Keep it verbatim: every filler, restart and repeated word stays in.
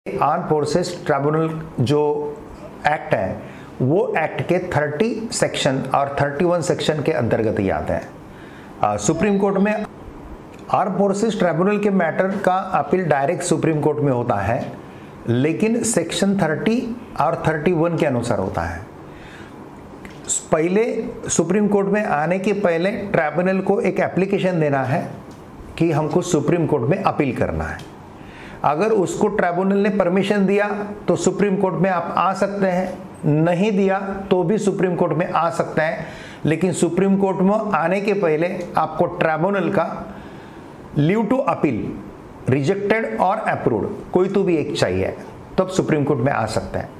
Arm forces tribunal जो act है वो एक्ट के तीस सेक्शन और इकतीस सेक्शन के अंतर्गत ही आते हैं। सुप्रीम कोर्ट में आर्म फोर्सेस ट्राइब्यूनल के मैटर का अपील डायरेक्ट सुप्रीम कोर्ट में होता है, लेकिन सेक्शन तीस और इकतीस के अनुसार होता है। पहले सुप्रीम कोर्ट में आने के पहले ट्राइब्यूनल को एक एप्लीकेशन देना है कि हमको सुप्रीम कोर्ट में अपील करना है। अगर उसको ट्राइब्यूनल ने परमिशन दिया तो सुप्रीम कोर्ट में आप आ सकते हैं, नहीं दिया तो भी सुप्रीम कोर्ट में आ सकते हैं, लेकिन सुप्रीम कोर्ट में आने के पहले आपको ट्राइब्यूनल का लीव टू अपील, रिजेक्टेड और अप्रूव्ड कोई तो भी एक चाहिए, तब सुप्रीम कोर्ट में आ सकते हैं।